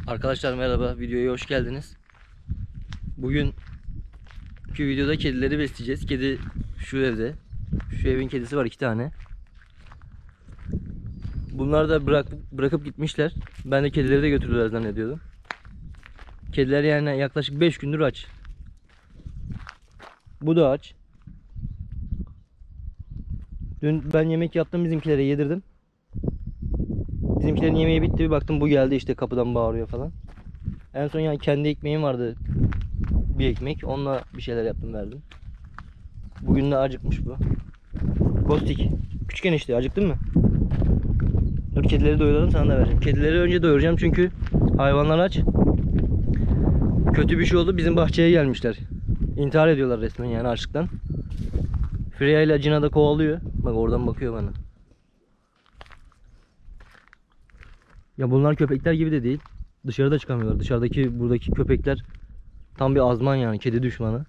Arkadaşlar merhaba, videoya hoş geldiniz. Bugünkü videoda kedileri besleyeceğiz. Kedi şu evde. Şu evin kedisi var, 2 tane. Bunlar da bırakıp gitmişler. Ben de kedileri de götürdüler zannediyordum. Kediler yani yaklaşık 5 gündür aç. Bu da aç. Dün ben yemek yaptım, bizimkilere yedirdim. Bizimkilerin yemeği bitti, bir baktım bu geldi işte, kapıdan bağırıyor falan. En son yani kendi ekmeğim vardı, bir ekmek, onunla bir şeyler yaptım, verdim. Bugün de acıkmış bu. Kostik, küçük enişte, acıktın mı? Dur kedileri doyuralım, sana da vereceğim. Kedileri önce doyuracağım çünkü hayvanlar aç. Kötü bir şey oldu, bizim bahçeye gelmişler. İntihar ediyorlar resmen yani açlıktan. Freya ile Cina da kovalıyor. Bak oradan bakıyor bana. Ya bunlar köpekler gibi de değil. Dışarıda çıkamıyorlar. Buradaki köpekler tam bir azman yani, kedi düşmanı.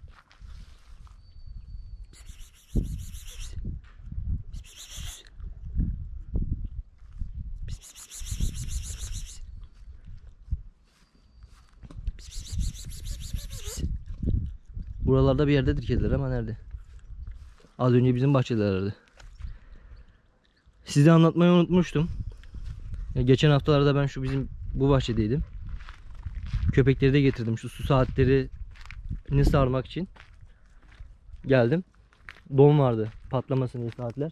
Buralarda bir yerdedir kediler ama nerede? Az önce bizim bahçedelerdi. Size anlatmayı unutmuştum. Geçen haftalarda ben bu bahçedeydim. Köpekleri de getirdim. Şu su saatlerini sarmak için geldim. Don vardı, patlamasın diye saatler.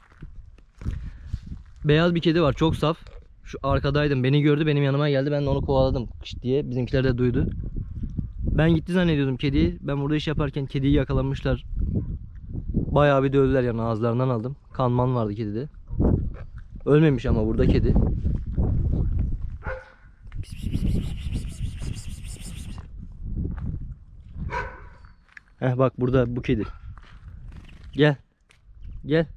Beyaz bir kedi var, çok saf. Şu arkadaydım, beni gördü, benim yanıma geldi. Ben de onu kovaladım kış diye. Bizimkiler de duydu. Ben gitti zannediyordum kediyi. Ben burada iş yaparken kediyi yakalamışlar. Bayağı bir dövdüler yani, ağızlarından aldım. Kanman vardı kedide. Ölmemiş ama burada kedi. Heh bak, burada bu kedi. Gel. Gel.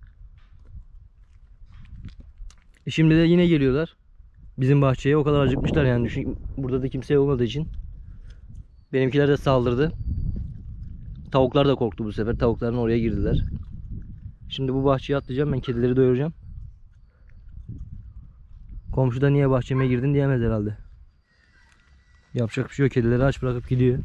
Şimdi de yine geliyorlar. Bizim bahçeye o kadar acıkmışlar yani, düşün, burada da kimse olmadığı için. Benimkiler de saldırdı. Tavuklar da korktu bu sefer. Tavukların oraya girdiler. Şimdi bu bahçeye atlayacağım, ben kedileri doyuracağım. Komşu da niye bahçeme girdin diyemez herhalde. Yapacak bir şey yok, kedileri aç bırakıp gidiyor.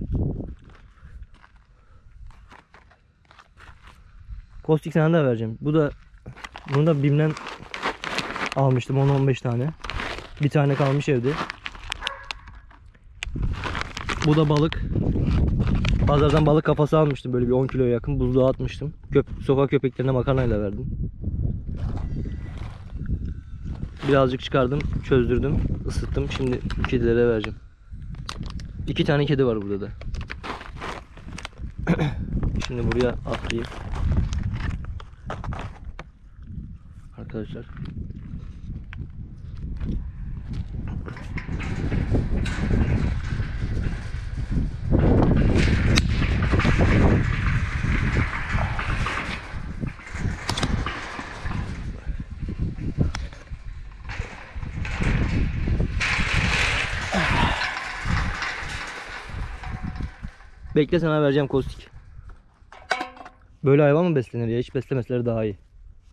Kostik sana da vereceğim. Bunu da BİM'den almıştım, 10-15 tane. Bir tane kalmış evde. Bu da balık. Pazardan balık kafası almıştım, böyle bir 10 kiloya yakın, buzluğa atmıştım. Sokak köpeklerine makarnayla verdim. Birazcık çıkardım, çözdürdüm, ısıttım. Şimdi kedilere vereceğim. 2 tane kedi var burada da. Şimdi buraya atlayayım. Arkadaşlar. Bekle, sana vereceğim Kostik. Böyle hayvan mı beslenir ya? Hiç beslemeseler daha iyi.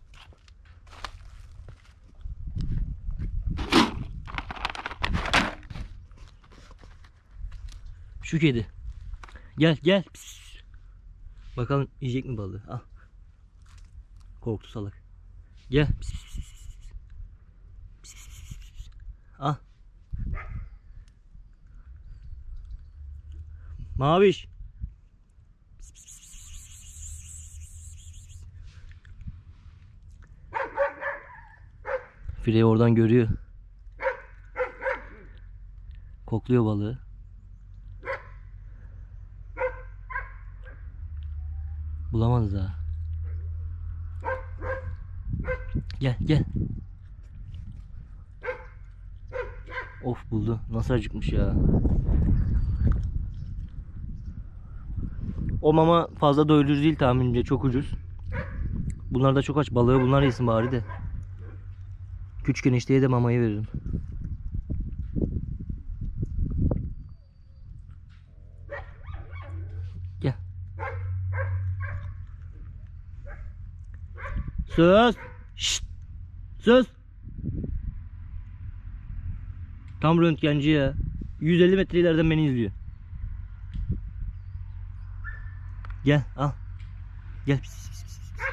Şu kedi. Gel gel. Pis. Bakalım yiyecek mi balığı? Al. Korktu salak. Gel. Pis, pis, pis, pis. Pis, pis, pis, pis. Al. Maviş. Fileyi oradan görüyor. Kokluyor balığı. Bulamadı daha. Gel gel. Of, buldu. Nasıl acıkmış ya. O mama fazla doyurucu değil tahminimce, çok ucuz. Bunlar da çok aç, balığı bunlar yesin bari de. Küçük enişteye de mamayı veririm. Gel. Sus. Şşt. Sus. Tam röntgenci ya. 150 metre ileriden beni izliyor. Gel al. Gel. Pis, pis, pis, pis.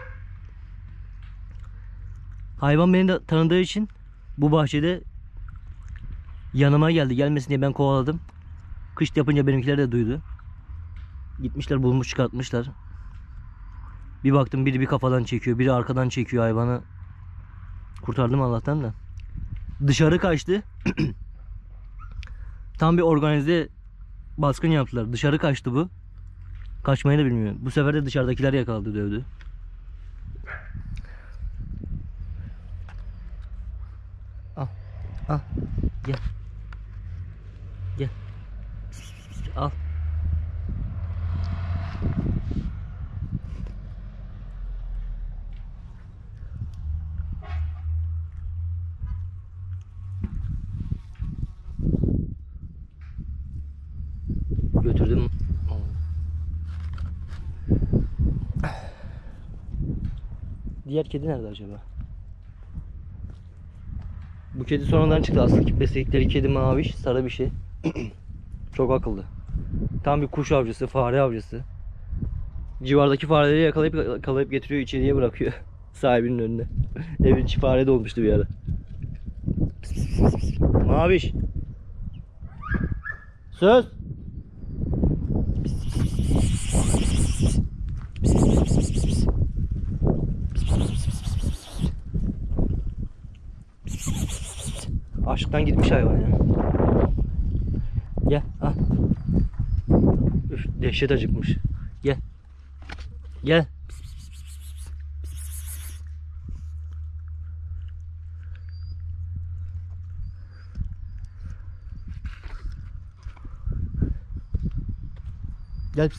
Hayvan beni de tanıdığı için bu bahçede yanıma geldi. Gelmesin diye ben kovaladım. Kışt yapınca benimkiler de duydu. Gitmişler bulmuş çıkartmışlar. Bir baktım biri bir kafadan çekiyor, biri arkadan çekiyor hayvanı. Kurtardım Allah'tan da. Dışarı kaçtı. Tam bir organize baskın yaptılar. Dışarı kaçtı bu. Kaçmayı da bilmiyor. Bu sefer de dışarıdakiler yakaladı, dövdü. Al. Al. Gel. Gel. Pis, pis, pis, pis. Al. Götürdüm. Diğer kedi nerede acaba? Bu kedi sonradan çıktı. Asıl besledikleri kedi maviş, sarı bir şey. Çok akıllı. Tam bir kuş avcısı, fare avcısı. Civardaki fareleri yakalayıp getiriyor, içeriye bırakıyor. Sahibinin önüne. Evin içi fare dolmuştu bir ara. Pis, pis, pis, pis. Maviş. Söz. Aşktan gitmiş hayvan ya. Gel al. Üf, dehşet acıkmış. Gel. Gel. Gel.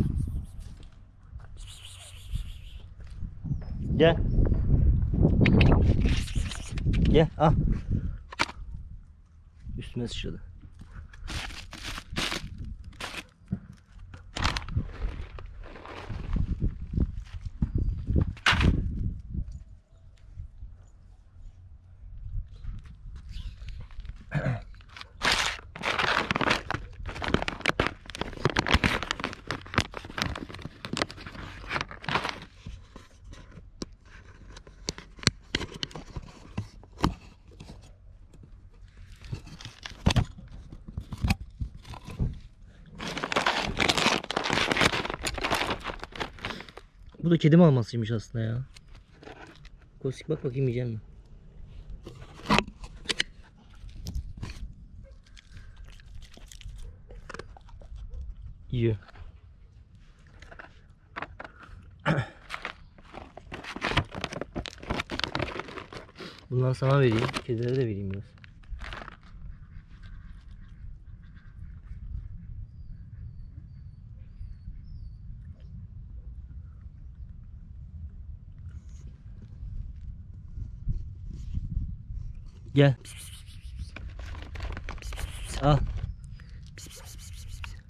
Gel. Gel al. Üstüme sıçradı. Bu da kedi mamasıymış aslında ya. Kostik bak bakayım, yiyecek mi? Yiyor. Bundan sana vereyim. Kedilere de vereyim biraz. Gel. Pis, pis, pis, pis, pis. Pis, pis, pis, pis. Al. Pis, pis, pis, pis, pis, pis.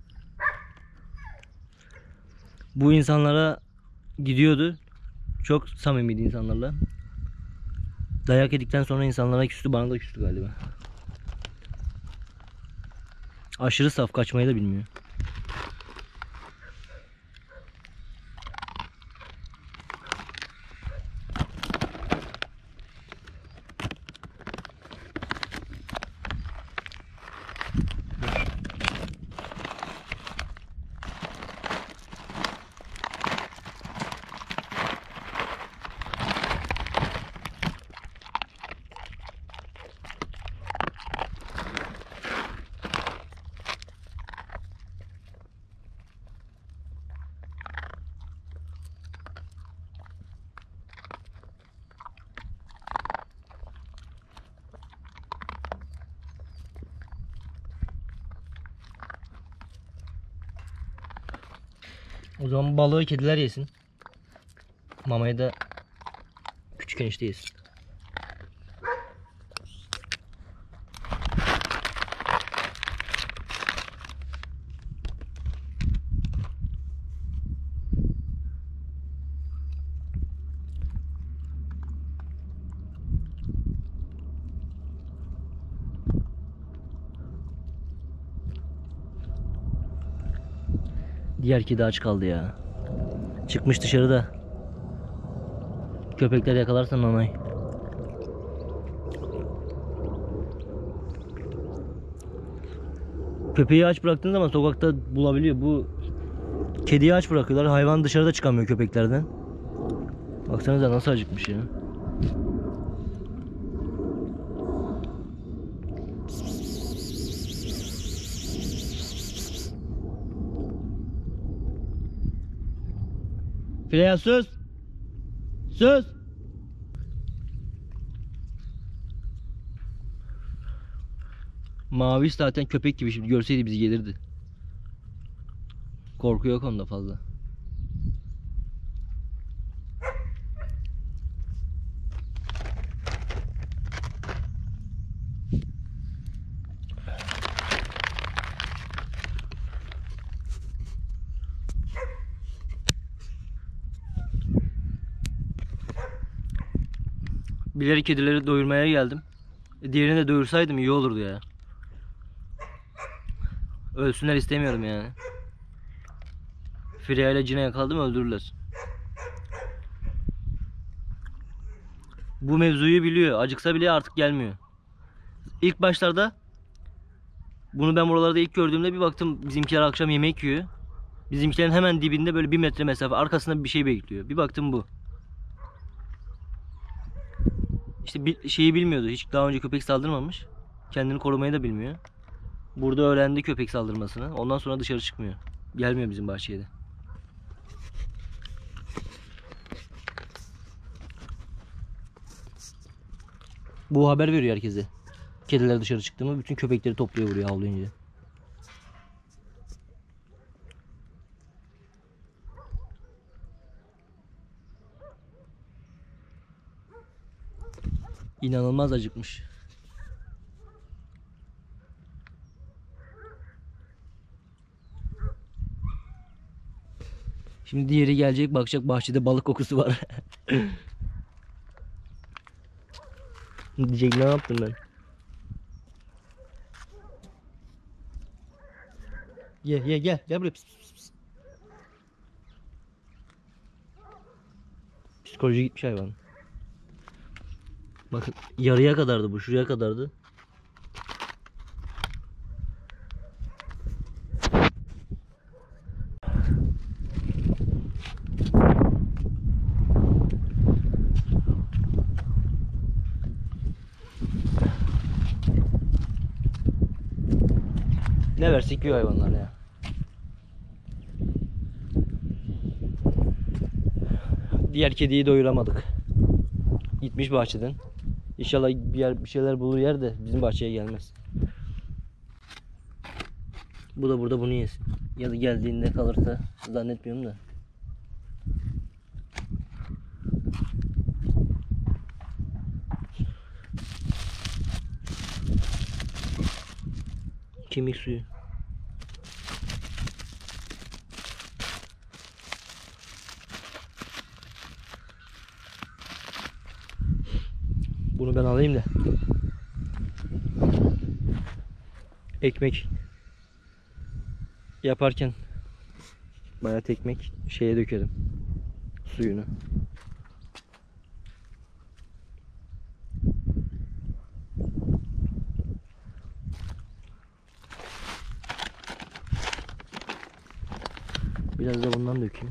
Bu insanlara gidiyordu. Çok samimiydi insanlarla. Dayak yedikten sonra insanlara küstü, bana da küstü galiba. Aşırı saf, kaçmayı da bilmiyor. O zaman balığı kediler yesin. Mamayı da küçük enişte yesin. Diğer kedi aç kaldı ya. Çıkmış dışarıda. Köpekler yakalarsan nanay. Köpeği aç bıraktığın zaman sokakta bulabiliyor. Bu kediyi aç bırakıyorlar. Hayvan dışarıda çıkamıyor köpeklerden. Baksanıza nasıl acıkmış ya. Freya sus. Sus. Mavi zaten köpek gibi, şimdi görseydi bizi gelirdi. Korku yok onda fazla. Bilerek kedileri doyurmaya geldim. Diğerini de doyursaydım iyi olurdu ya. Ölsünler istemiyorum yani. Freya ile Cine yakaladım, öldürürler. Bu mevzuyu biliyor. Acıksa bile artık gelmiyor. İlk başlarda bunu ben buralarda ilk gördüğümde bir baktım bizimkiler akşam yemek yiyor. Bizimkilerin hemen dibinde böyle 1 metre mesafe arkasında bir şey bekliyor. Bir baktım bu. İşte bir şeyi bilmiyordu. Hiç daha önce köpek saldırmamış. Kendini korumayı da bilmiyor. Burada öğrendi köpek saldırmasını. Ondan sonra dışarı çıkmıyor. Gelmiyor bizim bahçeye de. Bu haber veriyor herkese. Kediler dışarı çıktı mı bütün köpekleri topluyor buraya havlayınca. İnanılmaz acıkmış. Şimdi diğeri gelecek, bakacak bahçede balık kokusu var. Diyecek ne yaptım ben? Gel buraya. Pis, pis, pis. Psikoloji gitmiş hayvan. Bakın yarıya kadardı bu, şuraya kadardı. Ne versek yiyor hayvanlar ya. Diğer kediyi doyuramadık. Gitmiş bahçeden. İnşallah bir şeyler bulur yer de bizim bahçeye gelmez. Bu da burada bunu yesin. Ya da geldiğinde kalırsa zannetmiyorum da. Kemik suyu. Bunu ben alayım da. Ekmek yaparken bayat ekmek şeye dökerim. Suyunu. Biraz da bundan dökeyim.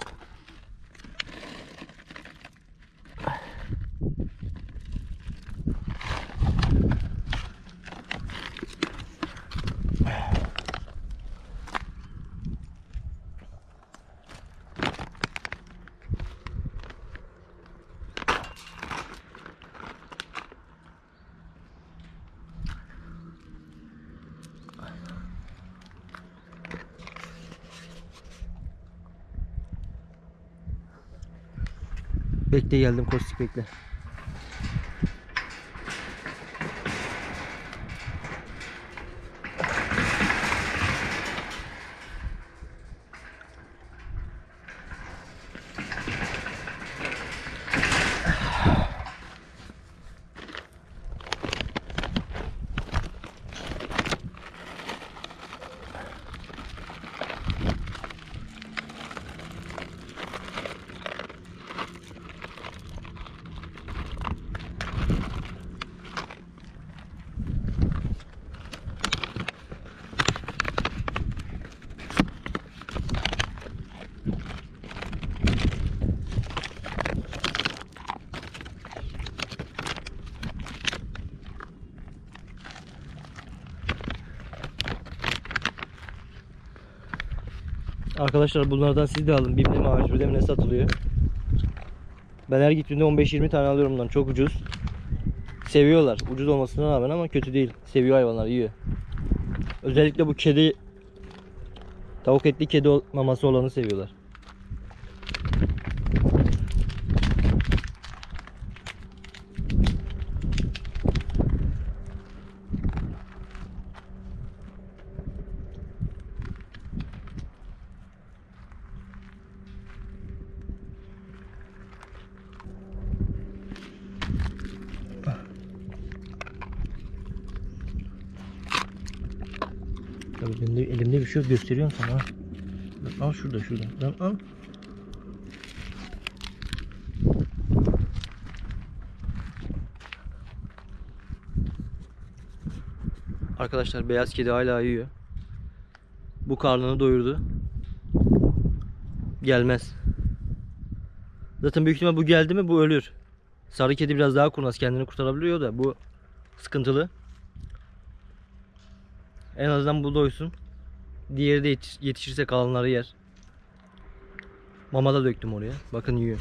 Bekle, geldim Kostik, bekle. Arkadaşlar bunlardan siz de alın. BİM'de mi A101'de mi ne satılıyor. Ben her gittiğimde 15-20 tane alıyorum bundan. Çok ucuz. Seviyorlar. Ucuz olmasına rağmen ama kötü değil. Seviyor hayvanlar, yiyor. Özellikle bu kedi, tavuk etli kedi maması olanı seviyorlar. Elimde bir şey yok, gösteriyorum sana. Al şurada. Lan al. Arkadaşlar beyaz kedi hala yiyor. Bu karnını doyurdu. Gelmez. Zaten büyük ihtimal bu geldi mi bu ölür. Sarı kedi biraz daha kurnaz, kendini kurtarabiliyor da bu sıkıntılı. En azından bu doysun. Diğeri de yetişirse kalanları yer. Mama da döktüm oraya. Bakın yiyor.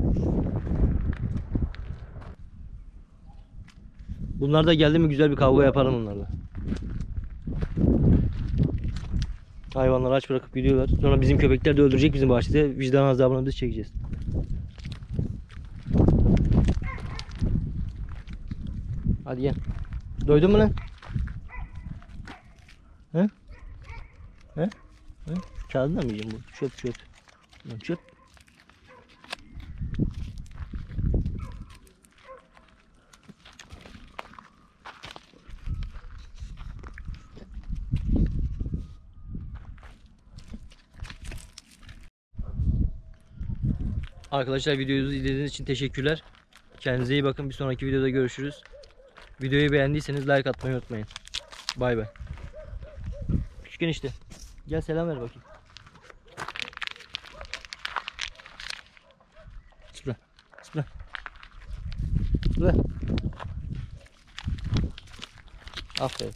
Bunlar da geldi mi güzel bir kavga yaparım bunlarla. Hayvanları aç bırakıp gidiyorlar. Sonra bizim köpekler de öldürecek bizim bahçede. Vicdan azabını biz çekeceğiz. Hadi gel. Doydun mu lan? He? He? He? Kağıdını mı yiyeceğim bu? Çöp. Lan çöp. Arkadaşlar videoyu izlediğiniz için teşekkürler. Kendinize iyi bakın. Bir sonraki videoda görüşürüz. Videoyu beğendiyseniz like atmayı unutmayın. Bay bay. Küçük enişte. Gel selam ver bakayım. Sıra. Aferin.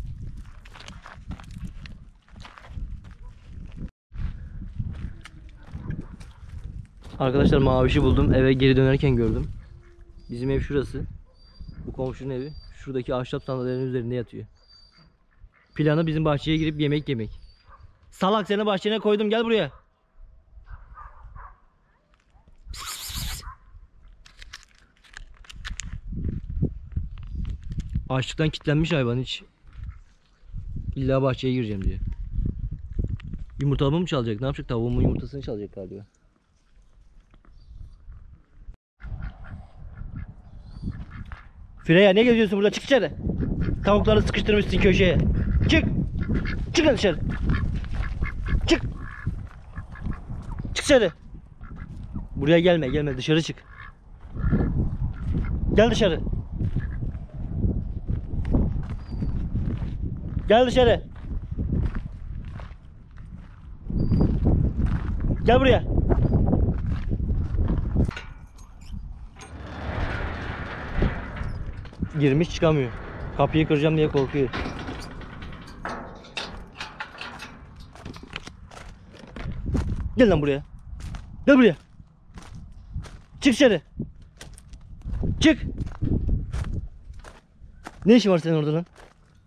Arkadaşlar mavişi buldum. Eve geri dönerken gördüm. Bizim ev şurası. Bu komşunun evi. Şuradaki ahşap sandalyelerin üzerinde yatıyor. Planı bizim bahçeye girip yemek yemek. Salak, seni bahçene koydum, gel buraya. Açlıktan kilitlenmiş hayvan hiç. İlla bahçeye gireceğim diye. Yumurtamı mı çalacak? Ne yapacak? Tavuğumun yumurtasını çalacak galiba. Freya, ne geziyorsun burada? Çık dışarı. Tavukları sıkıştırmışsın köşeye. Çık. Çık dışarı. Çık. Çık dışarı. Buraya gelme. Dışarı çık. Gel dışarı. Gel dışarı. Gel buraya. Girmiş çıkamıyor. Kapıyı kıracağım diye korkuyor. Gel lan buraya. Gel buraya. Çık dışarı. Çık. Ne işin var senin orada lan?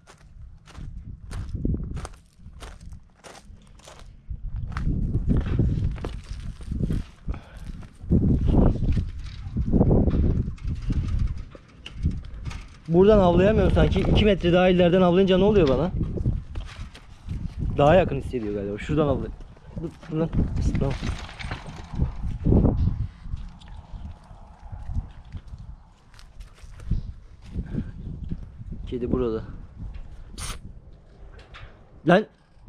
Buradan avlayamıyorum sanki. 2 metre daha ileriden avlayınca ne oluyor bana? Daha yakın hissediyor galiba. Şuradan avlay. Dur lan. Tamam. Kedi burada. Psst. Lan.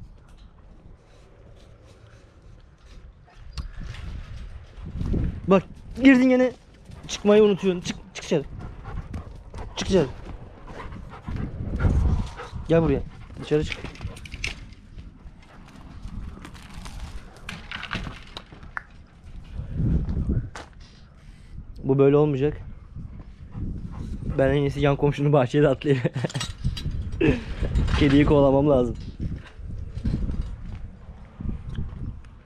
Bak girdin gene. Çıkmayı unutuyorsun. Çık dışarı. Çık dışarı. Gel buraya. Dışarı çık. Bu böyle olmayacak. Ben en iyisi yan komşunun bahçede atlayayım. Kediyi kovalamam lazım.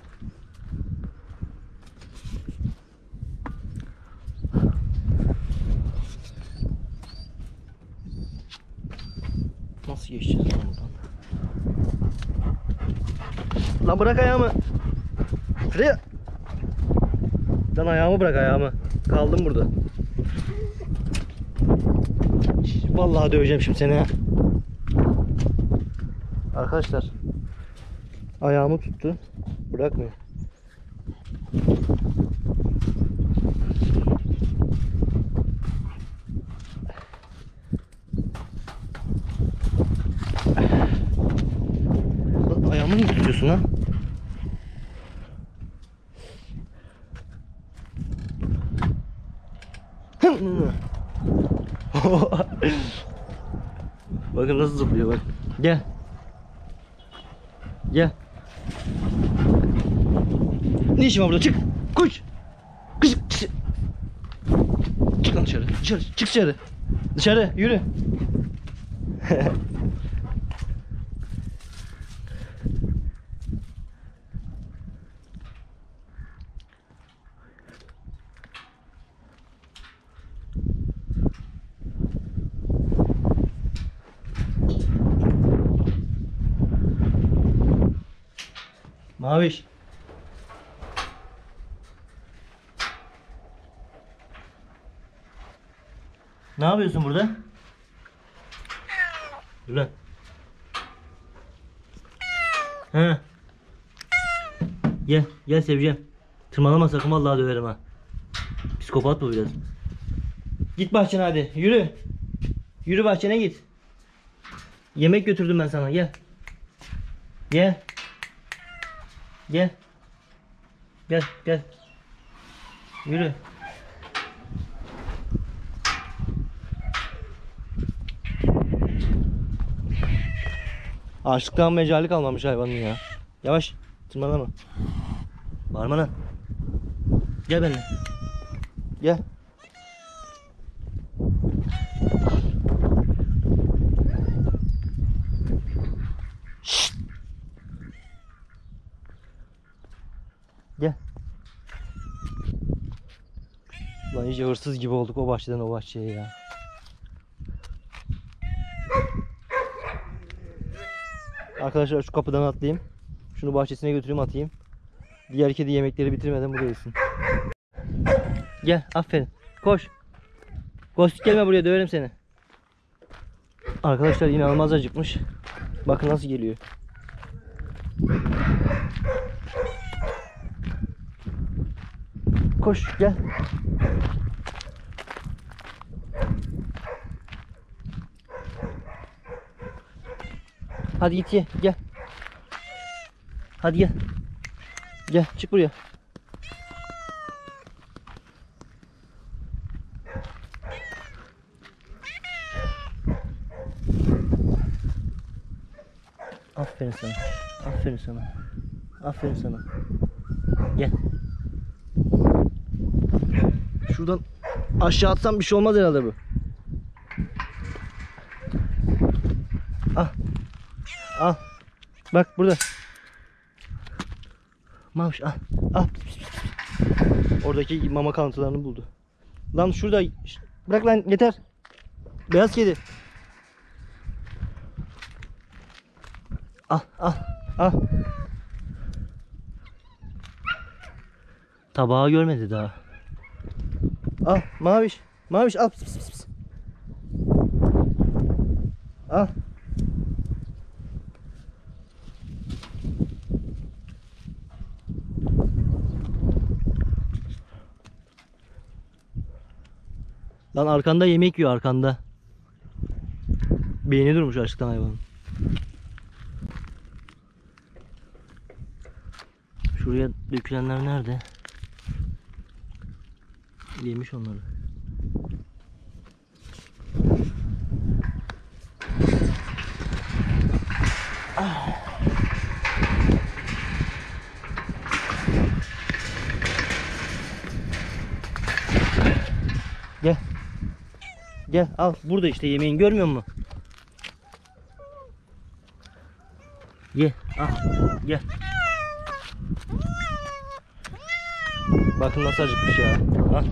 Nasıl geçeceğiz lan buradan? Lan bırak ayağımı. Şuraya. Lan ayağımı bırak ayağımı. Kaldım burada. Vallahi döveceğim şimdi seni ya. Arkadaşlar. Ayağımı tuttu. Bırakmıyor. Ayağımı niye tutuyorsun lan? Bakın nasıl zıplıyor bak. Gel. Gel. Ne işin var burada? Çık. Koş. Kış. Çık lan dışarı. Dışarı. Çık dışarı. Dışarı. Yürü. Maviş. Ne yapıyorsun burada? Dur lan. He. Gel, gel seveceğim. Tırmalama sakın vallahi döverim ha. Psikopat bu biraz. Git bahçene hadi, yürü. Yürü bahçene git. Yemek götürdüm ben sana, gel. Gel. Gel. Gel, gel. Yürü. Açlıktan mecali kalmamış hayvanın ya. Yavaş, tırmalama. Bağırma lan. Gel benimle. Gel. Şşt. Gel. Lan iyice hırsız gibi olduk o bahçeden o bahçeye ya. Arkadaşlar şu kapıdan atlayayım. Şunu bahçesine götüreyim atayım. Diğer kedi yemekleri bitirmeden buraya yesin. Gel aferin. Koş. Ghostik gelme buraya döverim seni. Arkadaşlar inanılmaz acıkmış. Bakın nasıl geliyor. Koş gel. Hadi git ye gel. Hadi gel. Gel çık buraya. Aferin sana. Aferin sana. Aferin sana. Gel. Şuradan aşağı atsam bir şey olmaz herhalde bu. Al. Al. Bak burada. Maviş al. Al. Oradaki mama kalıntılarını buldu. Lan şurada. Bırak lan yeter. Beyaz kedi. Al al al. Tabağı görmedi daha. Al Maviş. Maviş al. Pis, pis, pis. Al. Lan arkanda yemek yiyor arkanda. Beyni durmuş açlıktan hayvanın. Şuraya dökülenler nerede? Yemiş onları. Gel. Gel al burada işte yemeğin görmüyor musun? Ye al gel. Bakın nasıl acıkmış ya. Al.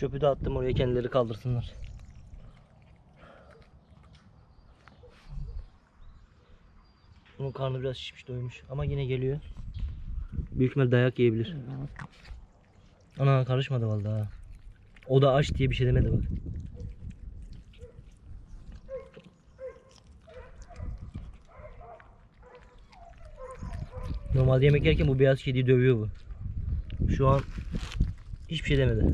Çöpü de attım oraya, kendileri kaldırsınlar. Bunun karnı biraz şişmiş, doymuş ama yine geliyor. Büyük ihtimal dayak yiyebilir. Ana karışmadı vallahi. O da aç diye bir şey demedi bak. Normalde yemek yerken bu beyaz kediyi dövüyor bu. Şu an hiçbir şey demedi.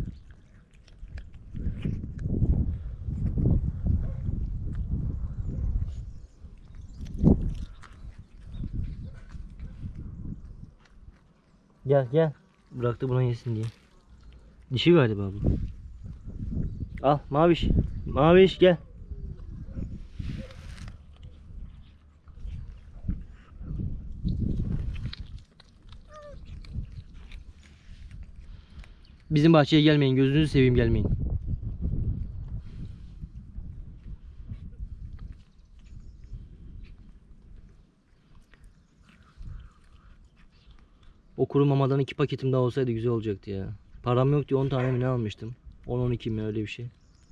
Gel gel. Bıraktı buna yesin diye. Dişi galiba bu. Al Maviş. Maviş gel. Bizim bahçeye gelmeyin. Gözünüzü seveyim, gelmeyin. O kuru mamadan 2 paketim daha olsaydı güzel olacaktı ya. Param yok diye 10 tane mi ne almıştım? 10-12 mi, öyle bir şey.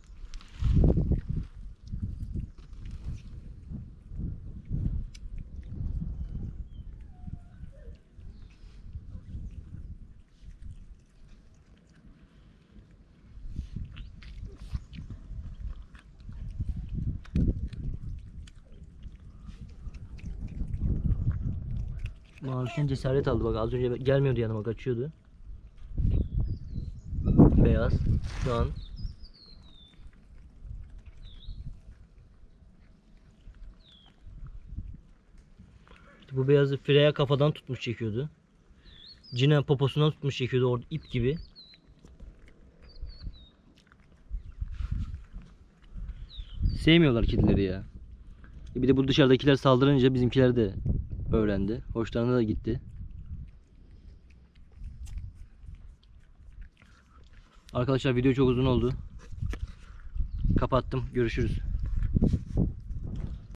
Mavişten cesaret aldı bak, az önce gelmiyordu yanıma, kaçıyordu. Beyaz şu an. İşte bu beyazı Freya kafadan tutmuş çekiyordu. Cina poposundan tutmuş çekiyordu, orada ip gibi. Sevmiyorlar kedileri ya. Bir de bu dışarıdakiler saldırınca bizimkiler de öğrendi. Hoşlarına da gitti. Arkadaşlar video çok uzun oldu. Kapattım. Görüşürüz.